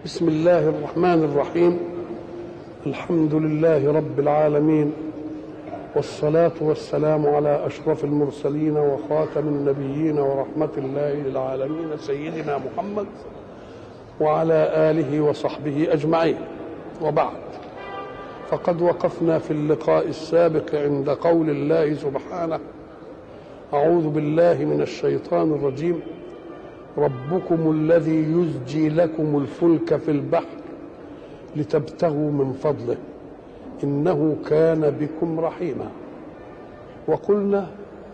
بسم الله الرحمن الرحيم. الحمد لله رب العالمين، والصلاة والسلام على أشرف المرسلين وخاتم النبيين ورحمة الله للعالمين سيدنا محمد وعلى آله وصحبه أجمعين. وبعد، فقد وقفنا في اللقاء السابق عند قول الله سبحانه: أعوذ بالله من الشيطان الرجيم: ربكم الذي يزجي لكم الفلك في البحر لتبتغوا من فضله إنه كان بكم رحيما. وقلنا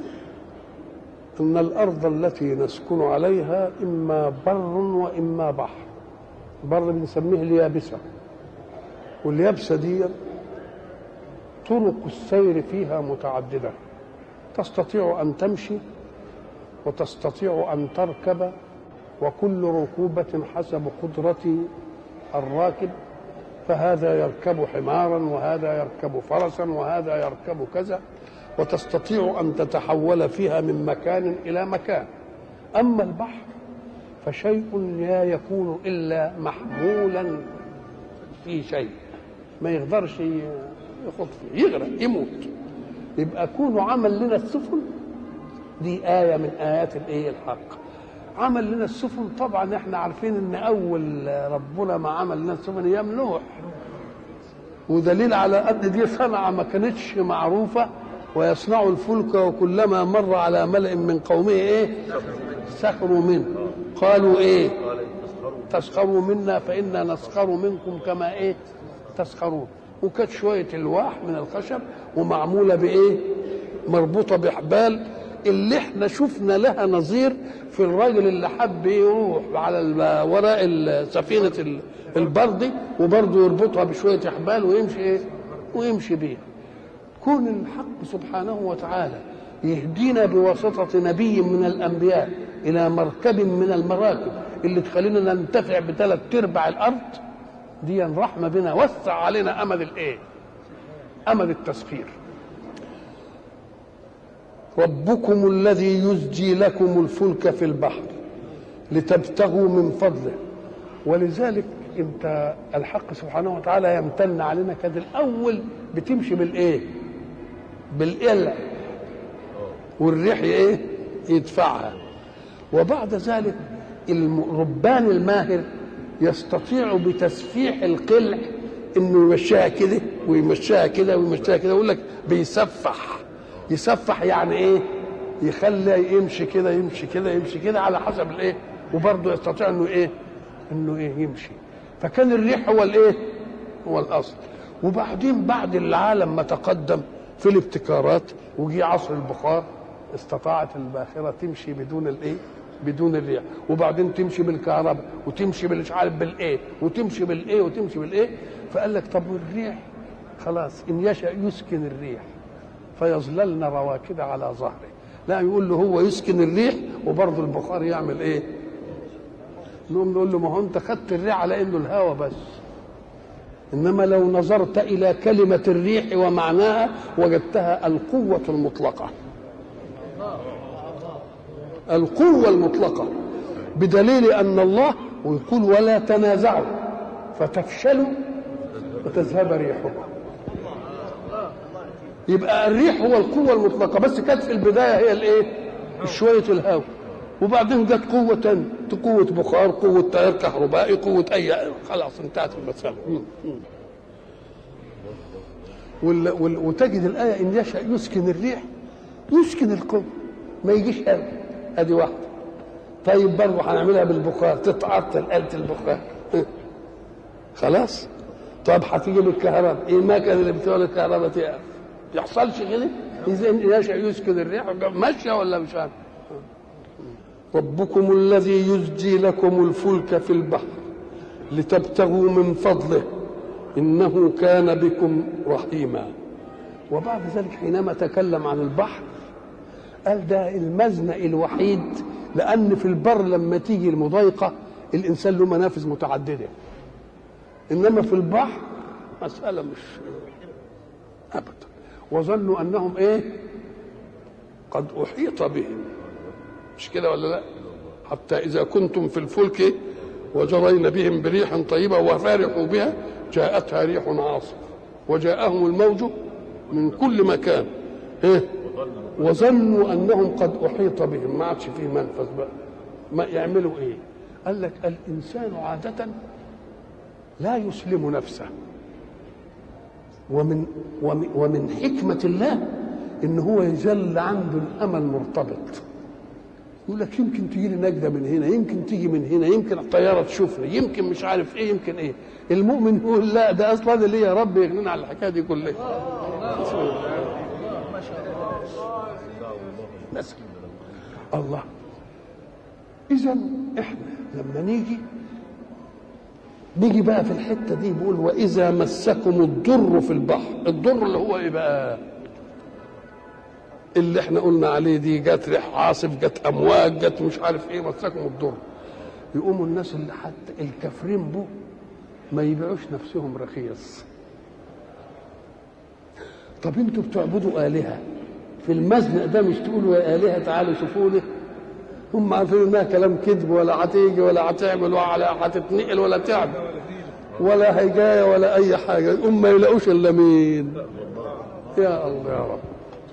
أن الأرض التي نسكن عليها إما بر وإما بحر. بر بنسميه اليابسة، واليابسة دي طرق السير فيها متعددة، تستطيع أن تمشي وتستطيع أن تركب، وكل ركوبة حسب قدرة الراكب، فهذا يركب حمارا وهذا يركب فرسا وهذا يركب كذا، وتستطيع أن تتحول فيها من مكان إلى مكان. أما البحر فشيء لا يكون إلا محمولا في شيء، ما يقدرش يخط فيه، يغرق يموت. يبقى كونه عمل لنا السفن دي آية من آيات الحق. عمل لنا السفن، طبعا احنا عارفين ان اول ربنا ما عمل لنا السفن ايام نوح، ودليل على قد دي صنعة ما كانتش معروفة. ويصنع الفلك وكلما مر على ملأ من قومه سخروا منه قالوا تسخروا منا فإنا نسخر منكم كما تسخرون. وكانت شوية الواح من الخشب ومعمولة مربوطة بحبال، اللي احنا شفنا لها نظير في الراجل اللي حب يروح على وراء سفينة البر، وبرضه يربطها بشوية حبال ويمشي بيها. كون الحق سبحانه وتعالى يهدينا بواسطة نبي من الأنبياء إلى مركب من المراكب اللي تخلينا ننتفع بثلاث أرباع الأرض، دي رحمة بنا، وسع علينا أمد التسخير. ربكم الذي يزجي لكم الفلك في البحر لتبتغوا من فضله. ولذلك انت الحق سبحانه وتعالى يمتن علينا. كان الاول بتمشي بالقلع والريح يدفعها، وبعد ذلك الربان الماهر يستطيع بتسفيح القلع انه يمشيها كده ويمشيها كده ويمشيها كده. يقول لك يسفح يعني يخلي يمشي كده يمشي كده يمشي كده على حسب وبرضه يستطيع انه يمشي. فكان الريح هو الاصل. وبعدين بعد العالم ما تقدم في الابتكارات وجي عصر البخار، استطاعت الباخره تمشي بدون الريح، وبعدين تمشي بالكهرباء وتمشي مش عارف وتمشي وتمشي فقال لك طب والريح خلاص ان يشاء يسكن الريح فيظللن رواكد على ظهره. لا، يقول له هو يسكن الريح وبرضه البخار يعمل نقوم نقول له ما هو انت خدت الريح على انه الهواء بس، انما لو نظرت الى كلمه الريح ومعناها وجدتها القوه المطلقه. القوه المطلقه، بدليل ان الله ويقول ولا تنازعوا فتفشلوا وتذهب ريحكم. يبقى الريح هو القوة المطلقة، بس كانت في البداية هي شوية الهواء، وبعدين جت قوة تانية، قوة بخار، قوة تيار كهربائي، قوة خلاص انتهت المسألة. وتجد الآية إن يشاء يسكن الريح يسكن القوة، ما يجيش هواء. ادي واحدة. طيب برضه هنعملها بالبخار، تتعطل آلة البخار خلاص. طب هتيجي بالكهرباء، المكنة اللي بتولد الكهرباء تقف، يحصلش كده. اذا يشاء يسكن الريح ماشيه ولا مش عارف. ربكم الذي يزجي لكم الفلك في البحر لتبتغوا من فضله انه كان بكم رحيما. وبعد ذلك حينما تكلم عن البحر قال ده المزنق الوحيد، لان في البر لما تيجي المضايقه الانسان له منافذ متعدده، انما في البحر مساله مش ابدا. وظنوا انهم قد احيط بهم، مش كده ولا لا؟ حتى اذا كنتم في الفلك وجرين بهم بريح طيبة وفرحوا بها جاءتها ريح عاصف وجاءهم الموج من كل مكان وظنوا أنهم قد أحيط بهم، ما عادش فيه منفذ بقى، ما يعملوا إيه؟ قال لك الإنسان عادة لا يسلم نفسه، ومن حكمة الله إن هو يجل عنده الأمل مرتبط. يقول لك يمكن تجي لي نجدة من هنا، يمكن تيجي من هنا، يمكن الطيارة تشوفني، يمكن مش عارف إيه، يمكن إيه. المؤمن يقول لا، ده أصلا اللي يا رب يغنينا على الحكاية دي كلها. الله. إذا إحنا لما نيجي بقى في الحتة دي بيقول وإذا مسكم الضر في البحر، الضر اللي هو إيه بقى؟ اللي احنا قلنا عليه دي، جت ريح عاصف، جت أمواج، جت مش عارف إيه، مسكم الضر. يقوموا الناس اللي حتى الكافرين بو ما يبيعوش نفسهم رخيص. طب انتوا بتعبدوا آلهة في المزنق ده، مش تقولوا يا آلهة تعالوا شوفوني؟ هم عارفين انها كلام كذب، ولا هتيجي ولا هتعمل ولا هتتنقل ولا تعمل ولا هيجايه ولا اي حاجه، هم ما يلاقوش الا مين؟ يا الله يا رب.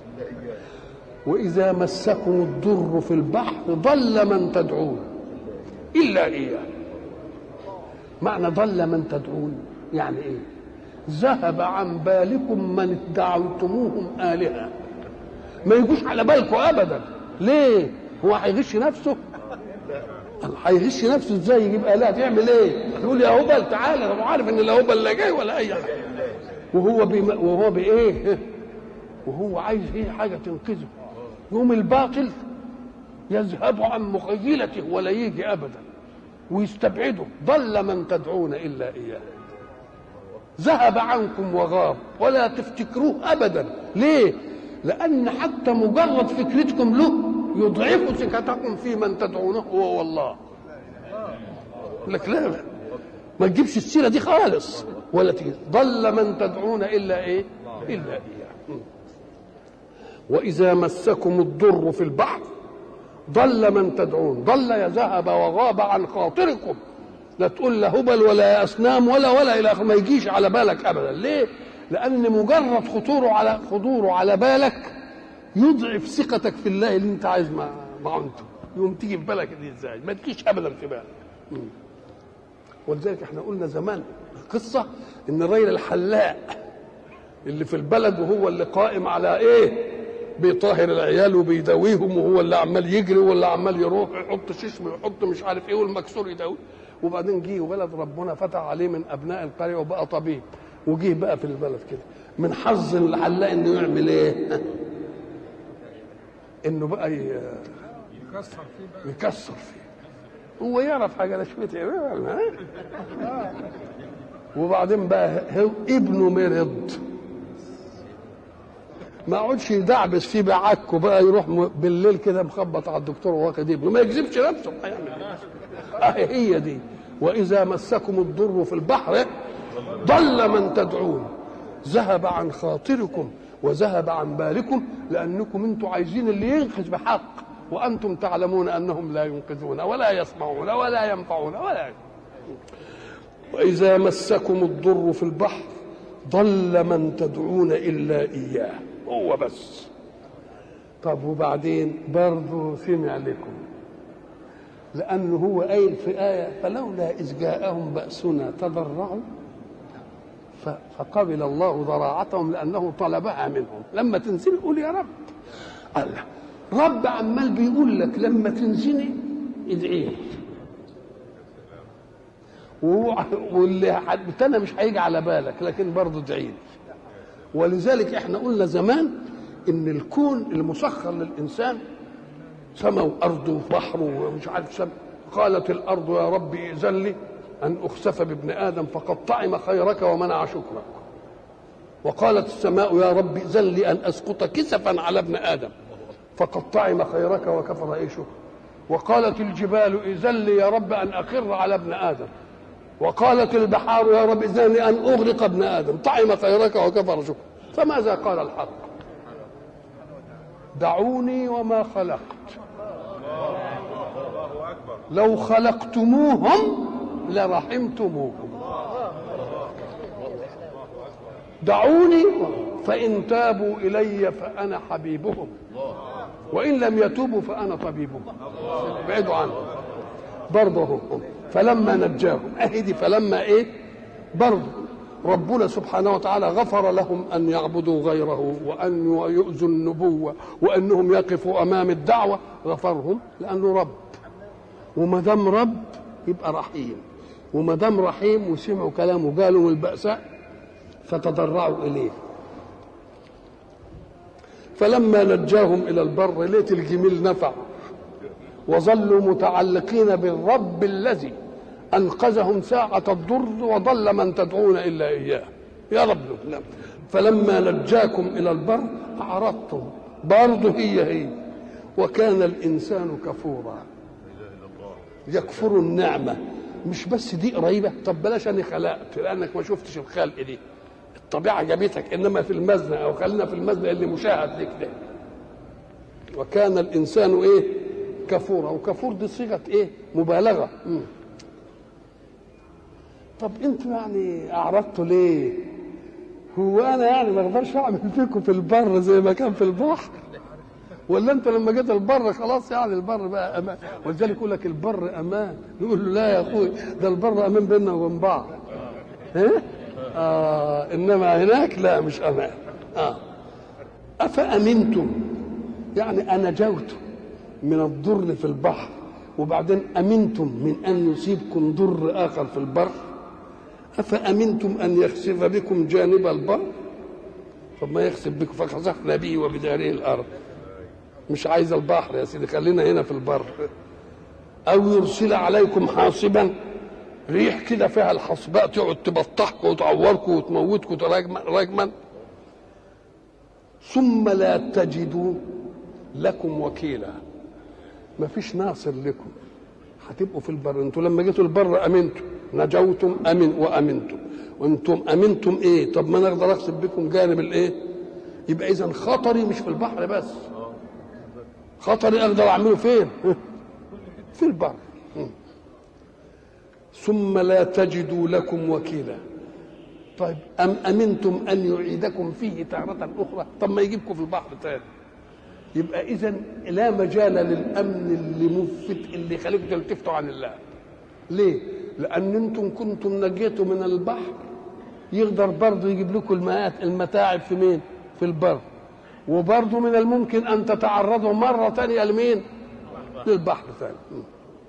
واذا مسكم الضر في البحر ضل من تدعون الا اياه. معنى ضل من تدعون يعني ايه؟ ذهب عن بالكم من ادعيتموهم آلهة، ما يجوش على بالكم ابدا. ليه؟ هو هيغش نفسه؟ هيغش نفسه ازاي؟ يجيب آلهة تعمل ايه؟ يقول يا هبل تعالى، هو عارف ان لا هبل لا جاي ولا اي حاجه، وهو بايه؟ وهو عايز ايه؟ حاجه تنقذه. يوم الباطل يذهب عن مخيلته ولا يجي ابدا ويستبعده. ضل من تدعون الا اياه، ذهب عنكم وغاب ولا تفتكروه ابدا. ليه؟ لان حتى مجرد فكرتكم له يضعف ثقتكم في من تدعونه هو والله. لك لا، ما تجيبش السيره دي خالص ولا تجيب. ضل من تدعون الا ايه؟ الا اياه. واذا مسكم الضر في البحر ضل من تدعون، ضل يذهب وغاب عن خاطركم، لا تقول لا هبل ولا اصنام ولا الى اخره، ما يجيش على بالك ابدا. ليه؟ لان مجرد خطوره على بالك يضعف ثقتك في الله اللي انت عايز معنته. يوم تيجي في بالك دي ازاي؟ ما تجيش ابدا في بالك. ولذلك احنا قلنا زمان قصه ان الراجل الحلاق اللي في البلد وهو اللي قائم على ايه؟ بيطهر العيال وبيداويهم، وهو اللي عمال يجري وهو اللي عمال يروح يحط ششم ويحط مش عارف ايه والمكسور يداوي. وبعدين جه وبلد ربنا فتح عليه من ابناء القريه وبقى طبيب، وجه بقى في البلد كده من حظ الحلاق انه يعمل ايه؟ انه بقى يكسر فيه. هو يعرف حاجه لا شويه. وبعدين بقى ابنه مرض، ما عودش يدعبس فيه بعكه، بقى يروح بالليل كده مخبط على الدكتور واخد ابنه، ما يكذبش نفسه. هي دي. واذا مسكم الضر في البحر ضل من تدعون، ذهب عن خاطركم وذهب عن بالكم، لانكم انتم عايزين اللي ينقذ بحق، وانتم تعلمون انهم لا ينقذون ولا يسمعون ولا ينفعون ولا. واذا مسكم الضر في البحر ضل من تدعون الا اياه، هو بس. طب وبعدين برضه سمع لكم، لانه هو قايل في ايه فلولا اذ جاءهم باسنا تضرعوا فقبل الله ضراعتهم لانه طلبها منهم. لما تنزل قول يا رب. الله، رب عمال بيقول لك لما تنزلي ادعيه، واللي حدتنا مش هيجي على بالك، لكن برضه ادعي لي. ولذلك احنا قلنا زمان ان الكون المسخر للانسان سماء وارض وبحر ومش عارف سماء. قالت الارض يا رب ائذن لي ان اخسف بابن ادم فقد طعم خيرك ومنع شكرك. وقالت السماء يا رب ائذن لي ان اسقط كسفا على ابن ادم فقد طعم خيرك وكفر ايه شكرك. وقالت الجبال ائذن لي يا رب ان اخر على ابن ادم. وقالت البحار يا رب ائذن لي ان اغرق ابن ادم طعم خيرك وكفر شكرك. فماذا قال الحق؟ دعوني وما خلقت، لو خلقتموهم لرحمتموهم. دعوني فإن تابوا إلي فأنا حبيبهم وإن لم يتوبوا فأنا طبيبهم. ابعدوا عنهم برضه هم. فلما نجاهم أهدي فلما إيه برضه ربنا سبحانه وتعالى غفر لهم أن يعبدوا غيره وأن يؤذوا النبوة وأنهم يقفوا أمام الدعوة. غفرهم لأنه رب، وما دام رب يبقى رحيم، وما دام رحيم وسمعوا كلامه قالوا البأساء فتضرعوا إليه. فلما نجاهم إلى البر ليت الجميل نفع وظلوا متعلقين بالرب الذي أنقذهم ساعة الضر وضل من تدعون إلا إياه يا رب. فلما نجاكم إلى البر أعرضتم برضه هي وكان الإنسان كفورا. يكفر النعمة مش بس دي قريبة، طب بلاش أنا خلقت لأنك ما شفتش الخلق دي، الطبيعة جابتك، إنما في المزنة أو خلينا في المزنة اللي مشاهد لك ده. وكان الإنسان إيه كفورا، وكفور دي صيغة إيه مبالغة. طب انتوا يعني اعرضتوا ليه؟ هو انا يعني ما اقدرش اعمل فيكم في البر زي ما كان في البحر؟ ولا انت لما جيت البر خلاص يعني البر بقى امان؟ ولذلك يقول لك البر امان، نقول له لا يا اخوي ده البر امان بيننا وبين بعض. انما هناك لا مش امان. افامنتم يعني انجوتم من الضر في البحر وبعدين امنتم من ان يصيبكم ضر اخر في البر. أفأمنتم أن يخسف بكم جانب البر؟ طب ما يخسف بكم فخسفنا به وبداره الأرض. مش عايز البحر يا سيدي، خلينا هنا في البر. أو يرسل عليكم حاصبا، ريح كده فيها الحصباء تقعد تبطحكم وتعوركم وتموتكم رجما، ثم لا تجدوا لكم وكيلا. ما فيش ناصر لكم، هتبقوا في البر. انتوا لما جيتوا البر امنتم، نجوتم وامنتم، وانتم امنتم ايه؟ طب ما انا اقدر اخسف بكم جانب الايه؟ يبقى اذا خطري مش في البحر بس، خطري اقدر اعمله فين؟ في البر. ثم لا تجدوا لكم وكيلا. طيب ام امنتم ان يعيدكم فيه تارة اخرى؟ طب ما يجيبكم في البحر تاني. يبقى اذا لا مجال للامن اللي مفت اللي يخليكم تلتفتوا عن الله. ليه؟ لان انتم كنتم نجيتوا من البحر، يقدر برضه يجيب لكم المتاعب في مين؟ في البر. وبرضه من الممكن ان تتعرضوا مره ثانيه لمين؟ للبحر ثاني.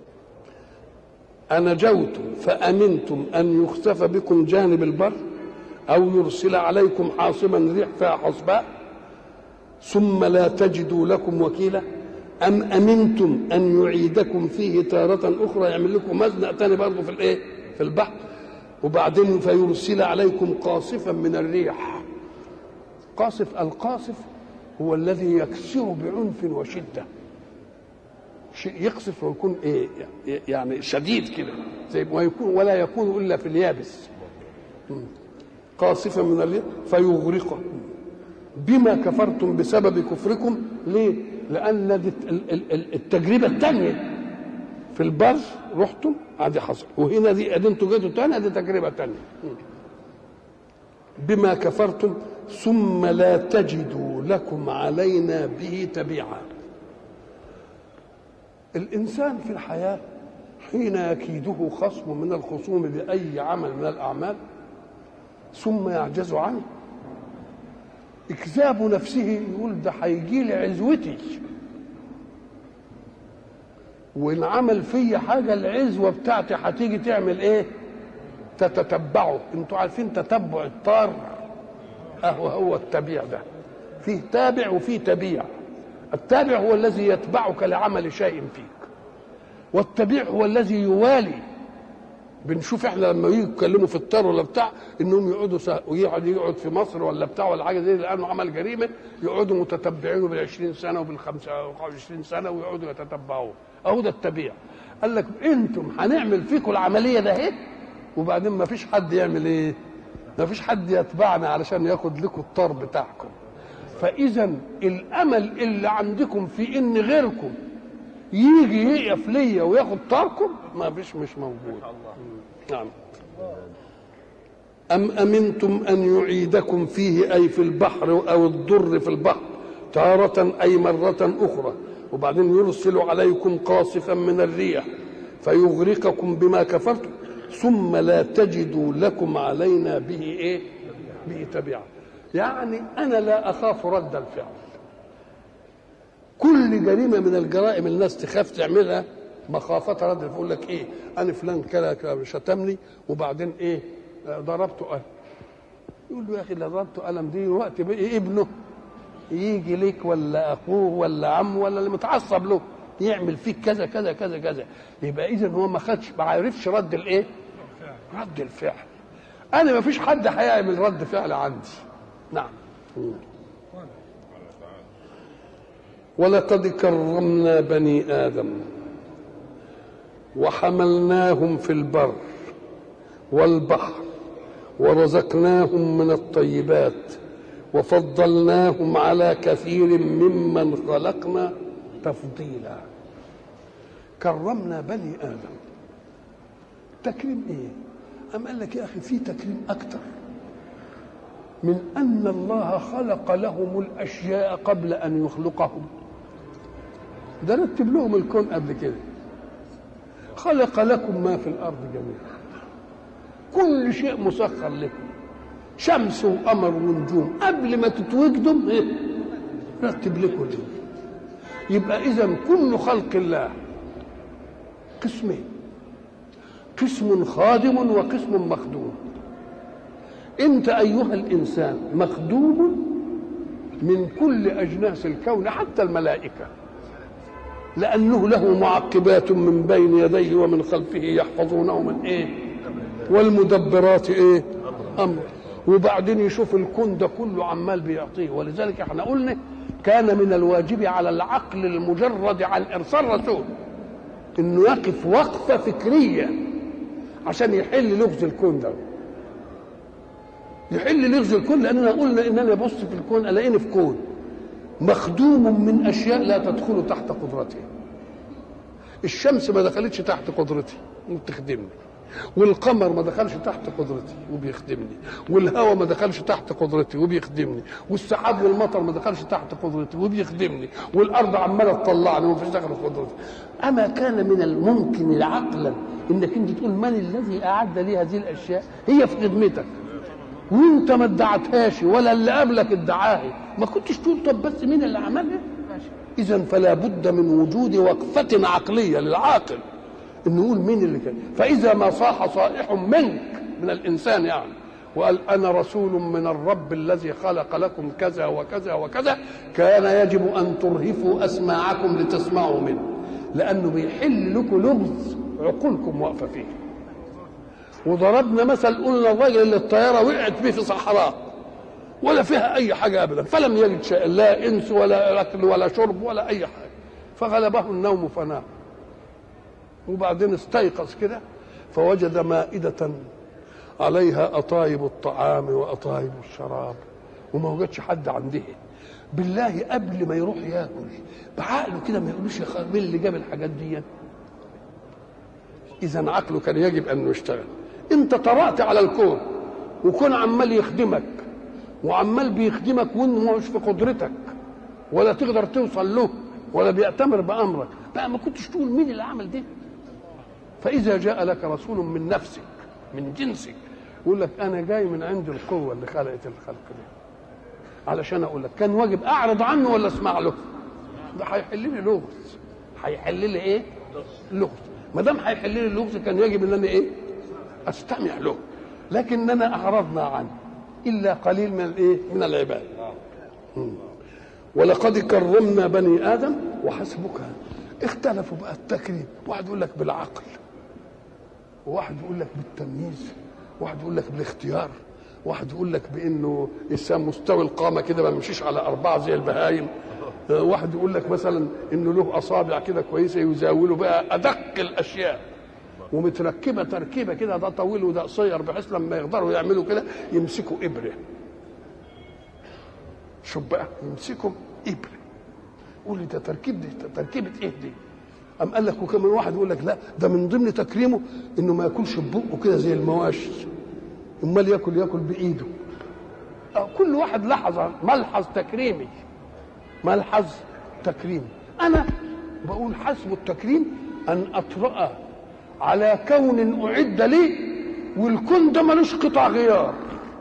أنجوتم فأمنتم أن يخسف بكم جانب البر أو يرسل عليكم حاصبا ريح فيها حصباء ثم لا تجدوا لكم وكيلا. أم أمنتم أن يعيدكم فيه تارة أخرى، يعمل لكم مزنق تاني برضه في الإيه؟ في البحر. وبعدين فيرسل عليكم قاصفا من الريح. القاصف هو الذي يكسر بعنف وشدة، شيء يقصف ويكون ايه يعني شديد كده زي ما يكون، ولا يكون الا في اليابس. قاصفا من الريح فيغرقكم بما كفرتم بسبب كفركم. ليه؟ لان التجربه الثانيه في البر رحتم ادي حصل، وهنا دي انتوا جيتوا ثاني ادي تجربه ثانيه. بما كفرتم ثم لا تجدوا لكم علينا به تبيعا. الإنسان في الحياة حين يكيده خصم من الخصوم بأي عمل من الأعمال ثم يعجز عنه، إكذاب نفسه يقول ده هيجي لي عزوتي، وإن عمل في حاجة العزوة بتاعتي هتيجي تعمل إيه؟ تتتبعه. أنتوا عارفين تتبع الطار هو التبيع ده، فيه تابع وفيه تبيع. التابع هو الذي يتبعك لعمل شيء فيك، والتبيع هو الذي يوالي. بنشوف احنا لما يتكلموا في الطار ولا بتاع انهم يقعدوا يقعد في مصر ولا بتاع ولا حاجه زي لانه عمل جريمه، يقعدوا متتبعينه بال20 سنه وبال25 سنه ويقعدوا يتتبعوه. اهو ده التبيع. قال لك انتم هنعمل فيكم العمليه ده اهي، وبعدين ما فيش حد يعمل ايه؟ ما فيش حد يتبعنا علشان ياخد لكم الطار بتاعكم. فاذا الامل اللي عندكم في ان غيركم يجي يقف ليا وياخد طاركم ما فيش، مش موجود. نعم. أم أمنتم أن يعيدكم فيه أي في البحر أو الضر في البحر تارة أي مرة أخرى، وبعدين يرسل عليكم قاصفا من الريح فيغرقكم بما كفرتم ثم لا تجدوا لكم علينا به إيه؟ به تبعا. يعني أنا لا أخاف رد الفعل. كل جريمة من الجرائم الناس تخاف تعملها مخافة رد الفعل. يقول لك إيه؟ أنا فلان كلا شتمني وبعدين إيه؟ ضربته قلم. يقول له يا أخي اللي ضربته قلم دي وقت بقى ابنه يجي لك ولا أخوه ولا عمه ولا اللي متعصب له يعمل فيك كذا كذا كذا كذا. يبقى إذا هو ما عرفش رد الإيه؟ رد الفعل. أنا ما فيش حد هيعمل رد فعل عندي. نعم. ولقد كرمنا بني آدم وحملناهم في البر والبحر ورزقناهم من الطيبات وفضلناهم على كثير ممن خلقنا تفضيلا. كرمنا بني آدم. تكريم ايه؟ أم قال لك يا أخي في تكريم أكتر من أن الله خلق لهم الأشياء قبل أن يخلقهم. ده رتب لهم الكون قبل كده. خلق لكم ما في الأرض جميعا، كل شيء مسخر لكم، شمس وقمر ونجوم قبل ما تتوجدوا رتب لكم. يبقى إذن كل خلق الله قسمين، قسم خادم وقسم مخدوم. انت ايها الانسان مخدوم من كل اجناس الكون حتى الملائكه، لانه له معقبات من بين يديه ومن خلفه يحفظونه من ايه؟ والمدبرات ايه؟ امر. وبعدين يشوف الكون ده كله عمال بيعطيه. ولذلك احنا قلنا كان من الواجب على العقل المجرد عن ارسال رسول انه يقف وقفه فكريه عشان يحل لغز الكون ده، يحل لغز الكون. لاننا قلنا ان انا ابص في الكون الاقيني في كون مخدوم من اشياء لا تدخل تحت قدرتي. الشمس ما دخلتش تحت قدرتي وبتخدمني، والقمر ما دخلش تحت قدرتي وبيخدمني، والهواء ما دخلش تحت قدرتي وبيخدمني، والسحاب والمطر ما دخلش تحت قدرتي وبيخدمني، والارض عماله تطلعني وما فيش دخل في قدرتي. اما كان من الممكن عقلا انك انت تقول من الذي اعد لي هذه الاشياء؟ هي في خدمتك وانت ما ادعتهاش ولا اللي قبلك ادعاها، ما كنتش تقول طب بس مين اللي عملها؟ اذا فلا بد من وجود وقفه عقليه للعاقل ان نقول مين اللي كان. فاذا ما صاح صائح منك من الانسان يعني وقال انا رسول من الرب الذي خلق لكم كذا وكذا وكذا، كان يجب ان ترهفوا اسماعكم لتسمعوا منه، لانه بيحل لكم لغز عقولكم واقفه فيه. وضربنا مثل قلنا الراجل اللي الطياره وقعت به في صحراء ولا فيها اي حاجه ابدا، فلم يجد شيء، لا انس ولا اكل ولا شرب ولا اي حاجه، فغلبه النوم فنام. وبعدين استيقظ كده فوجد مائدة عليها أطايب الطعام وأطايب الشراب، وما وجدش حد عنده. بالله قبل ما يروح ياكل بعقله كده ما يقولوش يا مين اللي جاب الحاجات دي؟ إذا عقله كان يجب أنه يشتغل. أنت طرأت على الكون وكون عمال يخدمك وعمال بيخدمك وإنه مش في قدرتك ولا تقدر توصل له ولا بيأتمر بأمرك، بقى ما كنتش تقول مين اللي عمل ده؟ فإذا جاء لك رسول من نفسك من جنسك يقول لك أنا جاي من عند القوة اللي خلقت الخلق دي علشان أقول لك، كان واجب أعرض عنه ولا أسمع له؟ ده هيحل لي لغز. هيحل لي إيه؟ لغز. ما دام هيحل لي اللغز كان يجب ان انا ايه؟ استمع له. لكننا اعرضنا عنه الا قليل من الايه؟ من العباد. ولقد كرمنا بني ادم وحسبك. اختلفوا بقى التكريم، واحد يقول لك بالعقل، وواحد يقول لك بالتمييز، واحد يقول لك بالاختيار، واحد يقول لك بانه الانسان مستوي القامه كده ما يمشيش على اربعه زي البهايم، واحد يقول لك مثلا انه له اصابع كده كويسه يزاولوا بقى ادق الاشياء ومتركبه تركيبه كده، ده طويل وده قصير بحيث لما يقدروا يعملوا كده يمسكوا ابره. شوف بقى يمسكوا ابره، قول لي ده تركيب دي تركيبه ايه دي؟ أم قال لك وكمان واحد يقول لك لا ده من ضمن تكريمه انه ما ياكلش ببقه كده زي المواشي، امال ياكل بايده. كل واحد لحظه ملحظ تكريمي، ملحظ تكريمي. انا بقول حسب التكريم ان اطرأ على كون اعد لي والكون ده ملوش قطع غيار،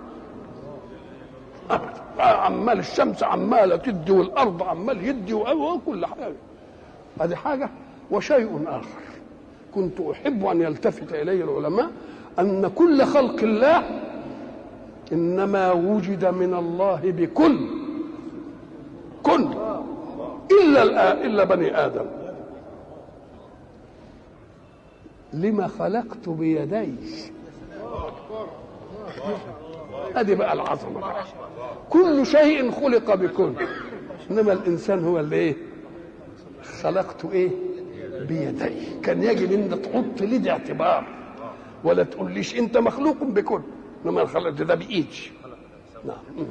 عمال الشمس عماله تدي والارض عمال يدي وكل حاجه. هذه حاجه. وشيء اخر كنت احب ان يلتفت اليه العلماء، ان كل خلق الله انما وجد من الله بكل كن الا بني ادم. لما خلقت بيدي، ادي بقى العظمه بقى. كل شيء خلق بكن، انما الانسان هو اللي ايه خلقته ايه بيدي. كان يجب ان تحط لي دي اعتبار، ولا تقوليش انت مخلوق بكن، انما خلقت ده بايدي. نعم.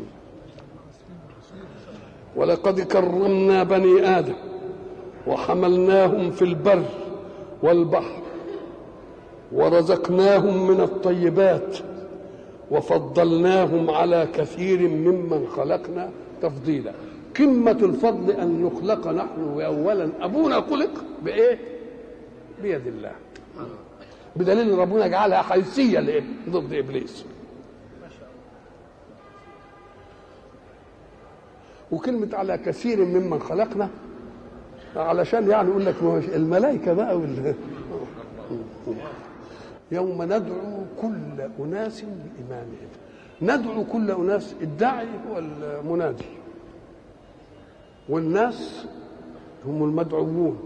ولقد كرمنا بني ادم وحملناهم في البر والبحر ورزقناهم من الطيبات وفضلناهم على كثير ممن خلقنا تفضيلا. قمة الفضل أن نخلق نحن أولا، أبونا خلق بإيه؟ بيد الله، بدليل أن ربنا جعلها حيثية لإيه؟ ضد إبليس. وكلمة على كثير ممن خلقنا علشان يعني يقول لك الملائكة بقى يوم ندعو كل أناس بإمامهم. ندعو كل أناس، الداعي هو المنادي والناس هم المدعوون.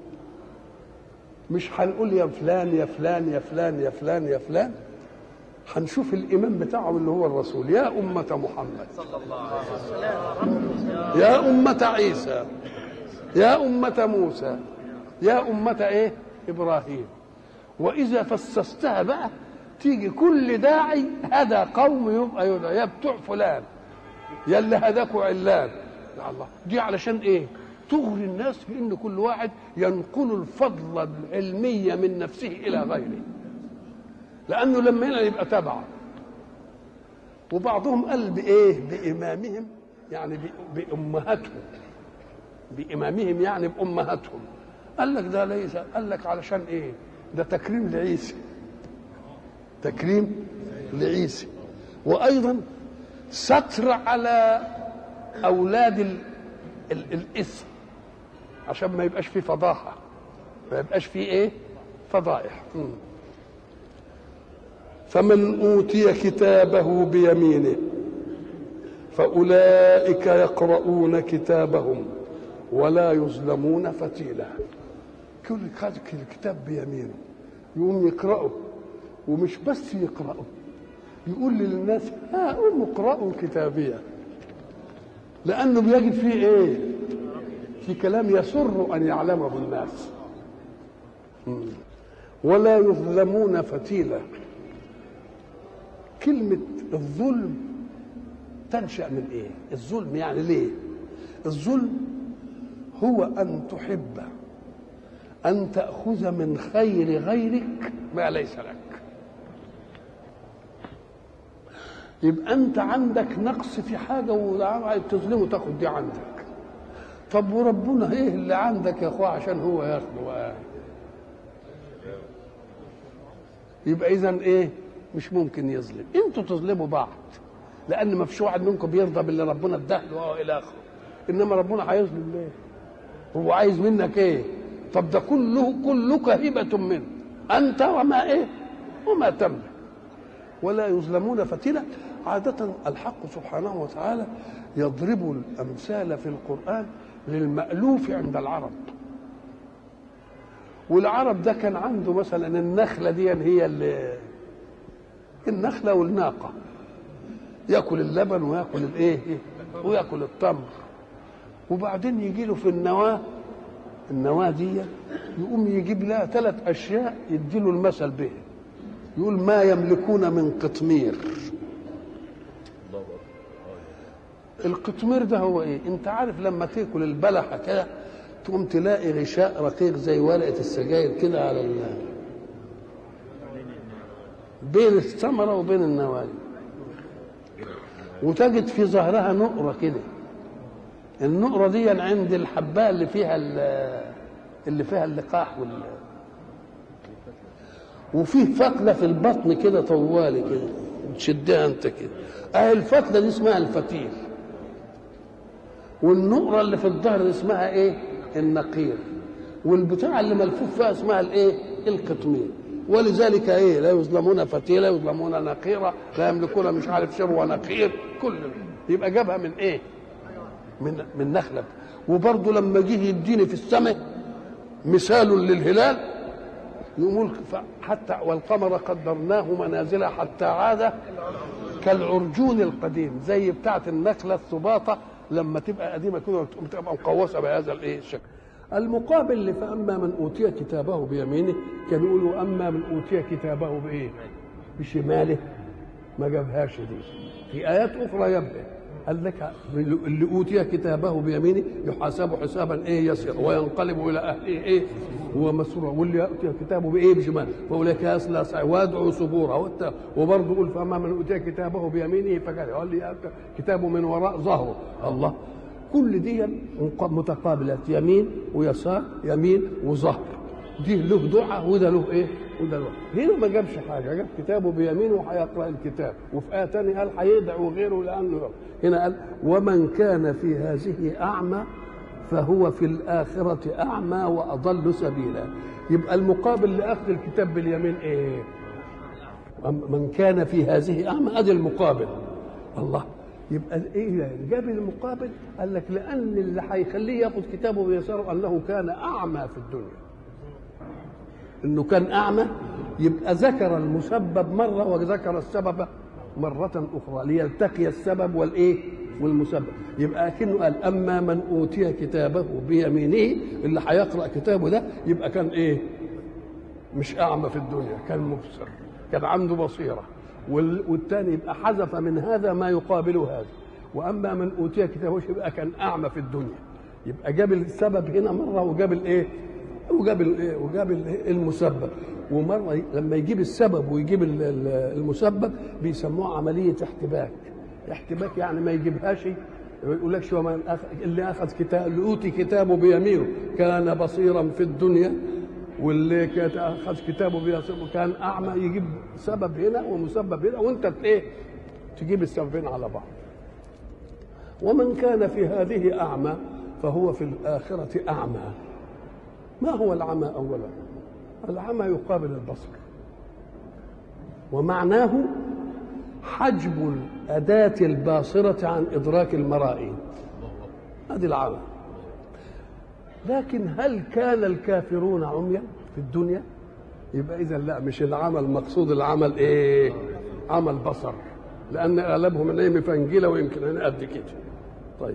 مش هنقول يا فلان يا فلان يا فلان يا فلان يا فلان، هنشوف الإمام بتاعهم اللي هو الرسول. يا أمة محمد صلى الله عليه وسلم، يا أمة عيسى، يا أمة موسى، يا أمة إيه إبراهيم. وإذا فسستها بقى تيجي كل داعي هدى قوم يبقى يدعى يا بتوع فلان يا اللي هداكوا علان. يا الله، دي علشان إيه؟ تغري الناس بأن كل واحد ينقل الفضل العلمية من نفسه إلى غيره، لأنه لما هنا يبقى تبعه. وبعضهم قال بإيه؟ بإمامهم، يعني بأمهاتهم، بإمامهم يعني بأمهاتهم. قال لك ده ليس، قال لك علشان إيه؟ ده تكريم لعيسى، تكريم لعيسى، وأيضا ستر على أولاد الاسم عشان ما يبقاش فيه فضاحة، ما يبقاش فيه إيه؟ فضائح. فمن أوتي كتابه بيمينه فأولئك يقرؤون كتابهم ولا يظلمون فتيلا. كل الكتاب بيمينه يقوم يقرأه، ومش بس يقرأه، يقول للناس ها قوموا اقرأوا كتابيه، لأنه بيجد فيه إيه؟ في كلام يسر أن يعلمه الناس. ولا يظلمون فتيلا. كلمة الظلم تنشأ من إيه؟ الظلم يعني ليه؟ الظلم هو أن تحب أن تأخذ من خير غيرك ما ليس لك. يبقى أنت عندك نقص في حاجة وعايز تظلمه تاخد دي عندك. طب وربنا إيه اللي عندك يا أخوة عشان هو ياخده؟ يبقى إذن إيه؟ مش ممكن يظلم. أنتوا تظلموا بعض، لأن ما فيش واحد منكم بيرضى باللي ربنا اداله إلى آخره. إنما ربنا هيظلم ليه؟ هو عايز منك إيه؟ طب ده كلك هبة منه، أنت وما إيه؟ وما تملك. ولا يظلمون فتيلا. عادة الحق سبحانه وتعالى يضرب الأمثال في القرآن للمألوف عند العرب. والعرب ده كان عنده مثلا النخلة دي هي النخلة والناقة، يأكل اللبن ويأكل الإيه؟ ويأكل التمر. وبعدين يجي له في النواة دي يقوم يجيب لها 3 أشياء يديله المثل به. يقول ما يملكون من قطمير. القطمير ده هو ايه؟ انت عارف لما تاكل البلحه كده تقوم تلاقي غشاء رقيق زي ورقه السجاير كده على بين الثمره وبين النوايا، وتجد في ظهرها نقره كده. النقره دي عند الحباء اللي فيها اللقاح وفيه فتله في البطن كده طوالي كده تشدها انت كده. الفتله دي اسمها الفتيل، والنقره اللي في الظهر دي اسمها ايه؟ النقير، والبتاع اللي ملفوف فيها اسمها الايه؟ القطمير. ولذلك ايه؟ لا يظلمون فتيلا، يظلمون نقيرا، لا يملكون مش عارف شر ونقير. كل يبقى جابها من ايه؟ من نخله. وبرضه لما جه يديني في السماء مثال للهلال يقول حتى والقمر قدرناه منازل حتى عاد كالعرجون القديم، زي بتاعه النخله السباطه لما تبقى قديمه كده تبقى مقوسه بهذا الايه الشكل. المقابل اللي فاما من اوتي كتابه بيمينه كان يقولوا اما من اوتي كتابه بايه؟ بشماله. ما جابهاش دي. في ايات اخرى يبقى قال لك اللي اوتي كتابه بيمينه يحاسب حسابا ايه يسير وينقلب الى اهله ايه هو مسرور، واللي اوتي كتابه بايه؟ بشماله فاولئك يصلى سعيرا ويدعو ثبورا. وبرضه يقول فاما من اوتي كتابه بيمينه فكان قال لي كتابه من وراء ظهره. الله، كل دي متقابلات، يمين ويسار، يمين وظهر. دي له دعاء وده له ايه؟ وده له. هنا ما جابش حاجه، جاب كتابه بيمينه وهيقرا الكتاب، وفي ايه ثانيه قال هيدعو غيره لانه هنا قال ومن كان في هذه اعمى فهو في الاخره اعمى واضل سبيلا. يبقى المقابل لاخذ الكتاب باليمين ايه؟ من كان في هذه اعمى، ادي المقابل. الله، يبقى ايه جاب المقابل؟ قال لك لان اللي هيخليه ياخذ كتابه بيساره انه كان اعمى في الدنيا، انه كان اعمى. يبقى ذكر المسبب مره وذكر السبب مره اخرى ليلتقي السبب والايه والمسبب. يبقى اكنه قال اما من اوتي كتابه بيمينه، اللي هيقرا كتابه ده يبقى كان ايه؟ مش اعمى في الدنيا، كان مبصر، كان عنده بصيره. والثاني يبقى حذف من هذا ما يقابل هذا. واما من اوتي كتابه يبقى كان اعمى في الدنيا. يبقى جاب السبب هنا مره وجاب الايه؟ وجاب المسبب. ومره لما يجيب السبب ويجيب المسبب بيسموها عمليه احتباك. احتباك يعني ما يجيبهاش، ما يقولكش ومن اللي اخذ كتاب اللي اوتي كتابه بيمينه كان بصيرا في الدنيا، واللي اخذ كتابه بيمينه كان اعمى. يجيب سبب هنا ومسبب هنا، وانت ايه؟ تجيب السببين على بعض. ومن كان في هذه اعمى فهو في الاخره اعمى. ما هو العمى اولا؟ العمى يقابل البصر، ومعناه حجب الأداة الباصرة عن إدراك المرائي. هذه العمى. لكن هل كان الكافرون عميا في الدنيا؟ يبقى إذا لا، مش العمى المقصود. العمل إيه؟ عمى البصر، لأن أغلبهم من مفنجلة ويمكن أنا قد كده. طيب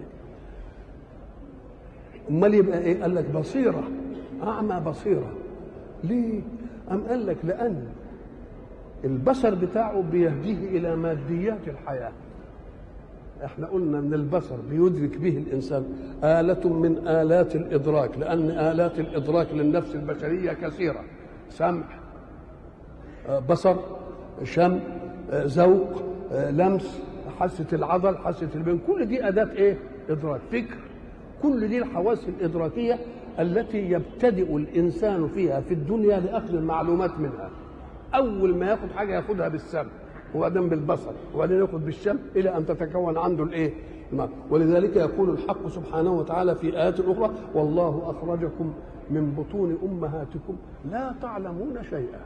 أمال يبقى إيه؟ قال لك بصيرة، أعمى بصيرة. ليه؟ أم قال لك لأن البصر بتاعه بيهديه إلى ماديات الحياة. احنا قلنا ان البصر بيدرك به الإنسان آلة من آلات الإدراك، لأن آلات الإدراك للنفس البشرية كثيرة: سمع، بصر، شم، ذوق، لمس، حاسة العضل، حاسة البين. كل دي أداة إيه؟ إدراك. فكر. كل دي الحواس الإدراكية التي يبتدئ الإنسان فيها في الدنيا لأخذ المعلومات منها. أول ما ياخد حاجة ياخدها بالسمع، وبعدين بالبصر، وبعدين ياخد بالشم، إلى أن تتكون عنده الإيه؟ ولذلك يقول الحق سبحانه وتعالى في آيات أخرى: والله أخرجكم من بطون أمهاتكم لا تعلمون شيئا.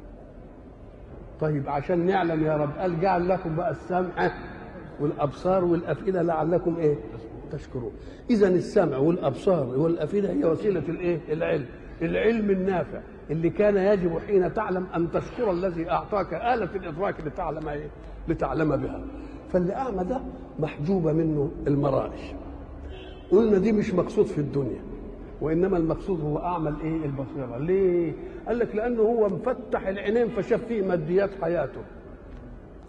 طيب عشان نعلم يا رب قال جعل لكم بقى السمع والأبصار والأفئدة لعلكم إيه؟ تشكرون. إذا السمع والأبصار والأفئدة هي وسيلة الإيه؟ العلم. العلم النافع اللي كان يجب حين تعلم أن تشكر الذي أعطاك آلة الإدراك لتعلم إيه؟ لتعلم بها. فاللي أعمى ده محجوبة منه المرائي. قلنا دي مش مقصود في الدنيا، وإنما المقصود هو أعمى الإيه؟ البصيرة. ليه؟ قال لك لأنه هو مفتح العينين فشاف فيه ماديات حياته.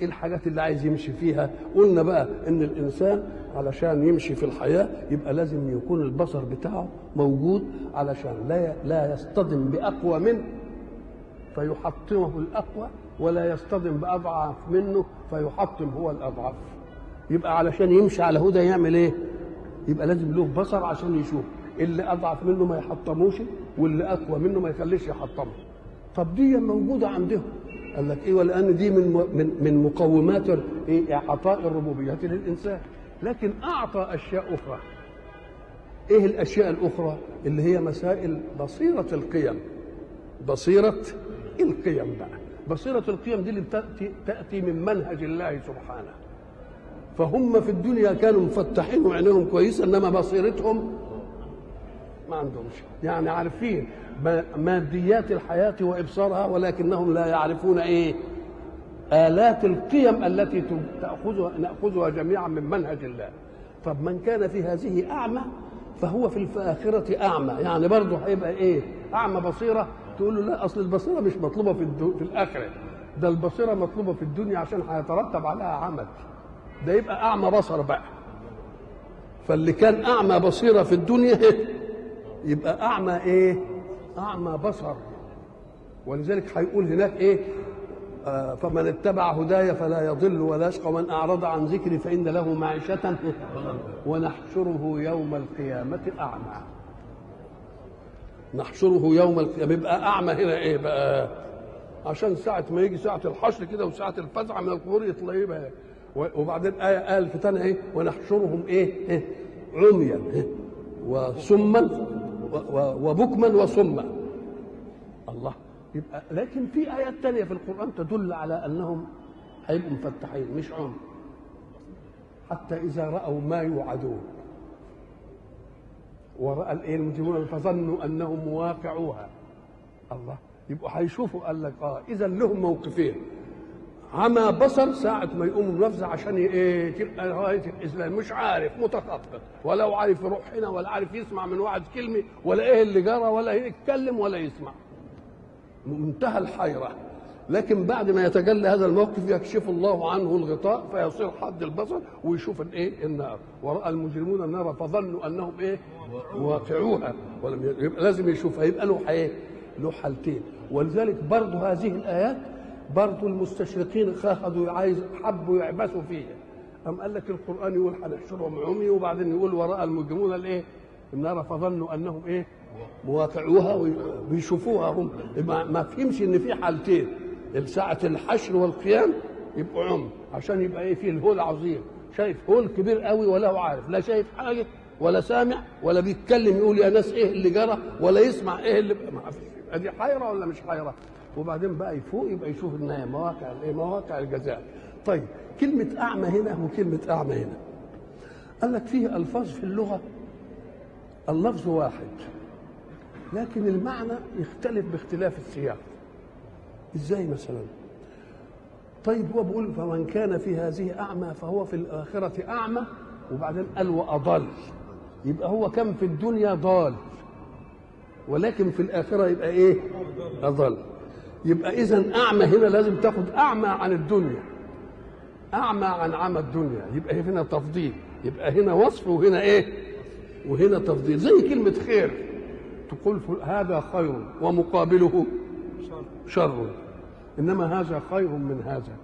ايه الحاجات اللي عايز يمشي فيها. قلنا بقى ان الانسان علشان يمشي في الحياه يبقى لازم يكون البصر بتاعه موجود، علشان لا يصطدم باقوى منه فيحطمه الاقوى، ولا يصطدم باضعف منه فيحطم هو الاضعف. يبقى علشان يمشي على هدى يعمل ايه؟ يبقى لازم له بصر عشان يشوف اللي اضعف منه ما يحطموش، واللي اقوى منه ما يخليش يحطمه. طب دي موجوده عندهم. قال لك ايه؟ ولان دي من مقومات ايه؟ اعطاء الربوبيه للانسان. لكن اعطى اشياء اخرى. ايه الاشياء الاخرى؟ اللي هي مسائل بصيره القيم. بصيره القيم بقى، بصيره القيم دي اللي تاتي من منهج الله سبحانه. فهم في الدنيا كانوا مفتحين وعينيهم كويسه، انما بصيرتهم ما عندهمش، يعني عارفين ماديات الحياه وابصارها، ولكنهم لا يعرفون ايه؟ آلات القيم التي نأخذها جميعا من منهج الله. طب من كان في هذه أعمى فهو في الآخرة أعمى، يعني برضه هيبقى إيه؟ أعمى بصيرة. تقول له لا، أصل البصيرة مش مطلوبة في الآخرة، ده البصيرة مطلوبة في الدنيا عشان هيترتب عليها عمل. ده يبقى أعمى بصر بقى. فاللي كان أعمى بصيرة في الدنيا يبقى أعمى إيه؟ أعمى بصر. ولذلك هيقول هناك إيه؟ فمن اتبع هداي فلا يضل ولا يشقى، ومن اعرض عن ذكري فان له معيشه ونحشره يوم القيامه اعمى. نحشره يوم القيامه. يبقى اعمى هنا ايه بقى؟ عشان ساعه ما يجي ساعه الحشر كده وساعه الفزع من القبور يطلع يبقى. وبعدين قال في ثانيه ايه؟ ونحشرهم ايه؟ عميا وصما وبكما وصما. الله. يبقى لكن في آيات تانية في القرآن تدل على أنهم هيبقوا مفتحين مش عمي. حتى إذا رأوا ما يوعدون ورأى المجرمون فظنوا أنهم مواقعوها. الله. يبقوا هيشوفوا. قال لك إذا لهم موقفين: عمى بصر ساعة ما يقوموا بنفسه عشان تبقى غاية الإسلام مش عارف، متخبط، ولا عارف يروح هنا ولا عارف يسمع من واحد كلمة ولا إيه اللي جرى ولا يتكلم ولا يسمع، منتهى الحيرة. لكن بعد ما يتجلى هذا الموقف يكشف الله عنه الغطاء فيصير حد البصر ويشوف الايه؟ النار. ورأى المجرمون النار فظنوا انهم ايه؟ واقعوها. ولم يبقى لازم يشوفها. يبقى له ايه؟ له حالتين. ولذلك برضه هذه الايات برضه المستشرقين حبوا يعبثوا فيها. أم قال لك القرآن يقول هنحشرهم عمي، وبعدين يقول ورأى المجرمون الايه؟ النار فظنوا انهم ايه؟ مواقعوها ويشوفوها هم. ما فهمش ان في حالتين: ساعة الحشر والقيام يبقوا عمي عشان يبقى ايه؟ فيه الهول عظيم، شايف هول كبير قوي ولا هو عارف، لا شايف حاجه ولا سامع ولا بيتكلم يقول يا ناس ايه اللي جرى، ولا يسمع ايه اللي ما فيش. ادي حيره ولا مش حيره؟ وبعدين بقى يفوق يبقى يشوف النهايه، مواقع الايه؟ مواقع الجزاء. طيب كلمه اعمى هنا وكلمه اعمى هنا، قال لك فيه الفاظ في اللغه اللفظ واحد لكن المعنى يختلف باختلاف السياق. ازاي مثلا؟ طيب هو بيقول فمن كان في هذه اعمى فهو في الاخره اعمى، وبعدين قال واضل. يبقى هو كان في الدنيا ضال، ولكن في الاخره يبقى ايه؟ اضل. يبقى اذا اعمى هنا لازم تاخد اعمى عن الدنيا، اعمى عن عمى الدنيا. يبقى هنا تفضيل، يبقى هنا وصف وهنا ايه؟ وهنا تفضيل. زي كلمه خير، تقول هذا خير ومقابله شر، انما هذا خير من هذا.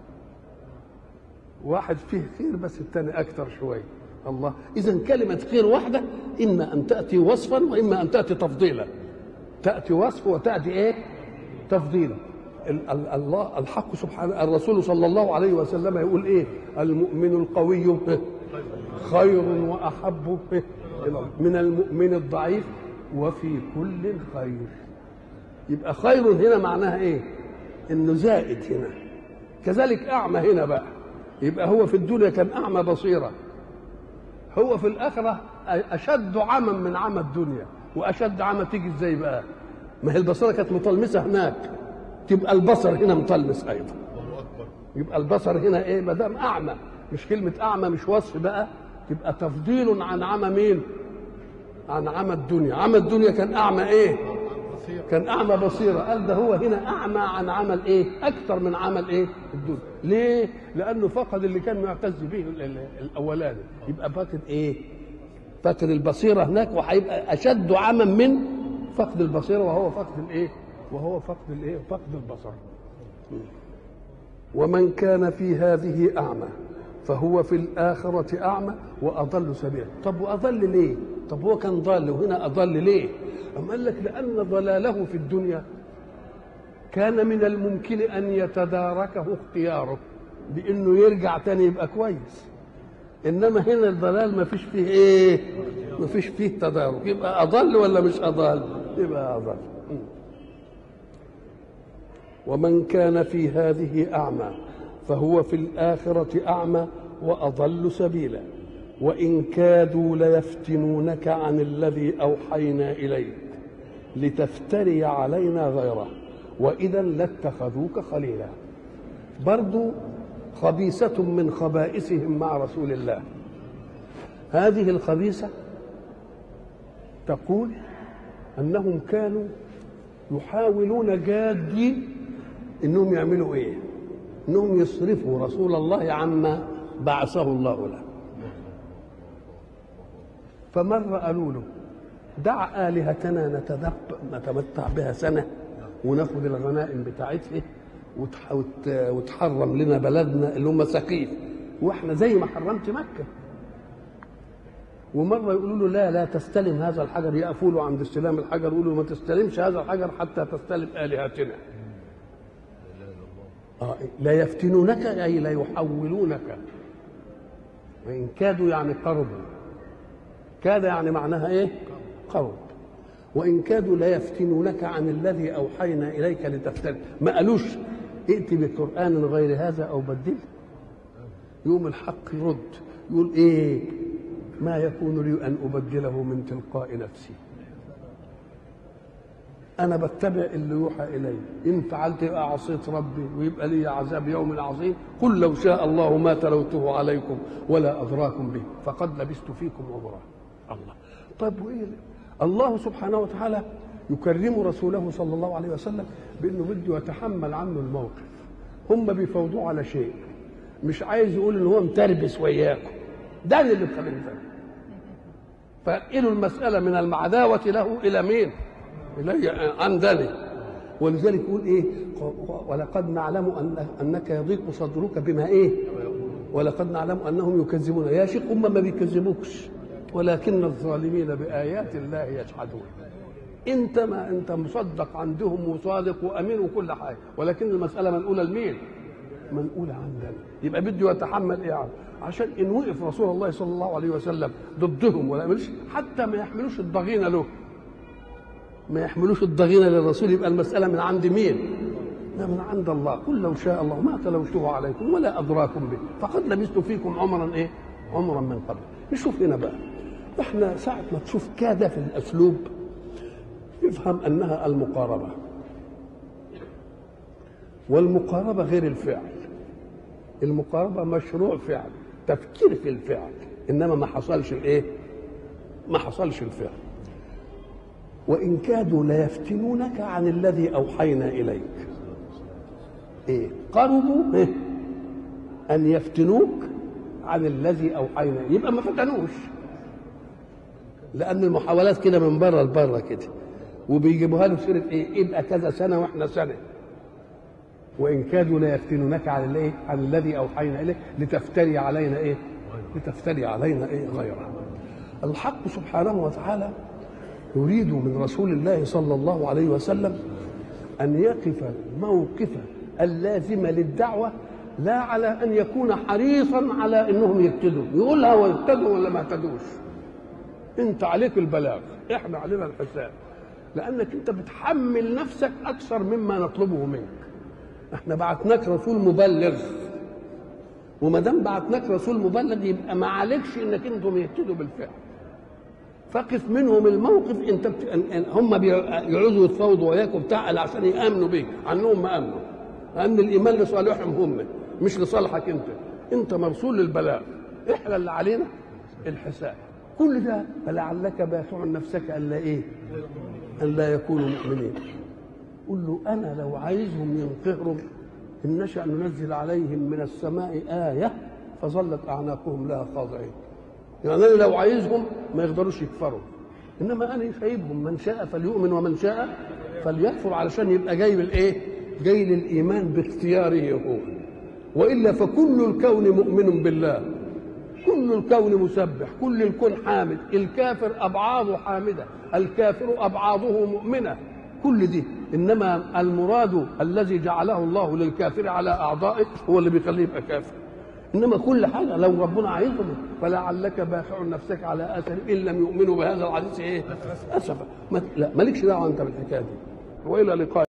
واحد فيه خير بس الثاني اكثر شويه. الله. اذا كلمه خير واحده اما ان تاتي وصفا واما ان تاتي تفضيلا. تاتي وصف وتاتي ايه؟ تفضيلا. الله الحق سبحانه، الرسول صلى الله عليه وسلم يقول ايه؟ المؤمن القوي خير واحب من المؤمن الضعيف وفي كل خير. يبقى خير هنا معناها ايه؟ انه زائد هنا. كذلك اعمى هنا بقى، يبقى هو في الدنيا كان اعمى بصيره، هو في الاخره اشد عمى من عمى الدنيا. واشد عمى تيجي ازاي بقى؟ ما هي البصيره كانت مطلمسه هناك، تبقى البصر هنا مطلمس ايضا. يبقى البصر هنا ايه؟ ما دام اعمى، مش كلمه اعمى مش وصف بقى، تبقى تفضيل عن عمى مين؟ عن عمى الدنيا. عمى الدنيا كان اعمى ايه؟ كان اعمى بصيره. قال ده هو هنا اعمى عن عمل ايه؟ اكثر من عمل ايه؟ الدنيا. ليه؟ لانه فقد اللي كان معتز به الاولاني، يبقى فاقد ايه؟ فاقد البصيره هناك، وهيبقى اشد عما من فقد البصيره، وهو فقد الايه؟ وهو فقد الايه؟ فقد البصر. ومن كان في هذه اعمى فهو في الآخرة أعمى وأضل سبيلا. طب وأضل ليه؟ طب هو كان ضال وهنا أضل ليه؟ أم قال لك لأن ضلاله في الدنيا كان من الممكن أن يتداركه اختياره بأنه يرجع تاني يبقى كويس. إنما هنا الضلال ما فيش فيه إيه؟ ما فيش فيه تدارك، يبقى أضل ولا مش أضل؟ يبقى أضل. ومن كان في هذه أعمى فهو في الآخرة أعمى وأضل سبيلا وإن كادوا ليفتنونك عن الذي أوحينا إليك لتفتري علينا غيره وإذا لاتخذوك خليلا. برضو خبيثة من خبائثهم مع رسول الله. هذه الخبيثة تقول أنهم كانوا يحاولون جادين إنهم يعملوا إيه؟ انهم يصرفوا رسول الله عما بعثه الله له. فمره قالوا له دع الهتنا نتمتع بها سنه وناخد الغنائم بتاعتها وتحرم لنا بلدنا اللي هم ثقيف، واحنا زي ما حرمت مكه. ومره يقولوا له لا تستلم هذا الحجر، يقفوا له عند استلام الحجر يقولوا ما تستلمش هذا الحجر حتى تستلم الهتنا. لا يفتنونك أي لا يحولونك. وإن كادوا يعني قربوا، كاد يعني معناها إيه؟ قرب. وإن كادوا لا يفتنونك عن الذي أوحينا إليك لتفتن. ما قالوش ائت بقرآن غير هذا أو بدله. يوم الحق يرد يقول إيه؟ ما يكون لي أن أبدله من تلقاء نفسي، أنا بتبع اللي يوحى إلي، إن فعلت يبقى عصيت ربي ويبقى لي عذاب يوم عظيم. قل لو شاء الله ما تلوته عليكم ولا أدراكم به فقد لبثت فيكم عمرا. الله. طيب وإيه؟ الله سبحانه وتعالى يكرم رسوله صلى الله عليه وسلم بأنه بده يتحمل عنه الموقف. هم بيفوضوه على شيء، مش عايز يقول إن هو متربس وياكم، ده اللي بيخليه فإلوا المسألة من المعداوة له إلى مين؟ إلي عندني. ولذلك يقول ايه؟ ولقد نعلم انك يضيق صدرك بما ايه؟ ولقد نعلم انهم يكذبون. يا شيخ هم ما بيكذبوكش ولكن الظالمين بايات الله يجحدون. انت ما انت مصدق عندهم وصادق وامين وكل حاجه، ولكن المساله منقوله لمين؟ منقوله عندنا. يبقى بده يتحمل ايه عنه؟ عشان ان وقف رسول الله صلى الله عليه وسلم ضدهم ولا يعملش حتى ما يحملوش الضغينه له، ما يحملوش الضغينه للرسول، يبقى المساله من عند مين؟ من عند الله. قل لو شاء الله ما تلوته عليكم ولا ادراكم به فقد لبثت فيكم عمرا ايه؟ عمرا من قبل. نشوف هنا بقى، احنا ساعه ما تشوف كاد في الاسلوب يفهم انها المقاربه، والمقاربه غير الفعل. المقاربه مشروع فعل، تفكير في الفعل، انما ما حصلش الايه؟ ما حصلش الفعل. وإن كادوا ليفتنونك عن الذي أوحينا إليك. إيه؟ قربوا إيه؟ أن يفتنوك عن الذي أوحينا، يبقى ما فتنوش، لأن المحاولات كده من بره لبره كده، وبيجيبوها له سيرة إيه؟ يبقى كذا سنة وإحنا سنة. وإن كادوا ليفتنونك عن الإيه؟ عن الذي أوحينا إليك لتفتري علينا إيه؟ لتفتري علينا إيه؟ غيره. الحق سبحانه وتعالى يريد من رسول الله صلى الله عليه وسلم أن يقف موقف اللازم للدعوة، لا على أن يكون حريصا على أنهم يهتدوا، يقولها ويهتدوا ولا ما يهتدوش. أنت عليك البلاغ، إحنا علينا الحساب، لأنك أنت بتحمل نفسك أكثر مما نطلبه منك. إحنا بعتناك رسول مبلغ، وما دام بعتناك رسول مبلغ يبقى ما عليكش أنك أنتم يهتدوا بالفعل. فقف منهم الموقف. انت هم بيعوزوا يتفاوضوا وياك وبتاع عشان يامنوا بيك، عنهم ما امنوا، لان الايمان لصالحهم هم مش لصالحك انت. انت مرسول للبلاغ، احنا اللي علينا الحساب. كل ده فلعلك باخع نفسك الا ايه؟ أن لا يكونوا مؤمنين. قل له أنا لو عايزهم ينقهروا إن نشأ ننزل عليهم من السماء آية فظلت أعناقهم لها خاضعين. يعني أنا لو عايزهم ما يقدروش يكفروا، إنما أنا سايبهم من شاء فليؤمن ومن شاء فليكفر، علشان يبقى جاي بالإيه؟ جاي للإيمان باختياره هو. وإلا فكل الكون مؤمن بالله، كل الكون مسبح، كل الكون حامد، الكافر أبعاضه حامدة، الكافر أبعاضه مؤمنة، كل دي. إنما المراد الذي جعله الله للكافر على أعضائه هو اللي بيخليه يبقى كافر. إنما كل حاجة لو ربنا عايزهم فلعلك باخع نفسك على آثارهم إن لم يؤمنوا بهذا الحديث إيه؟ أسفا. لا مالكش دعوة أنت بالحكاية دي. وإلى لقاء.